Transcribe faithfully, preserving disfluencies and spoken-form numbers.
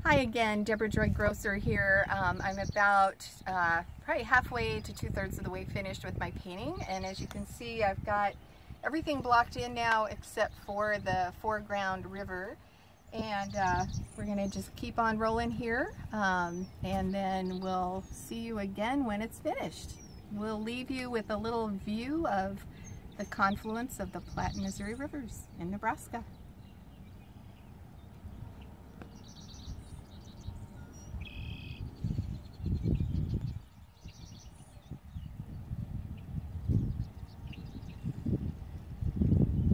Hi again, Debra Groesser here. Um, I'm about uh, probably halfway to two-thirds of the way finished with my painting, and as you can see, I've got everything blocked in now except for the foreground river. And uh, we're going to just keep on rolling here, um, and then we'll see you again when it's finished. We'll leave you with a little view of the confluence of the Platte and Missouri rivers in Nebraska.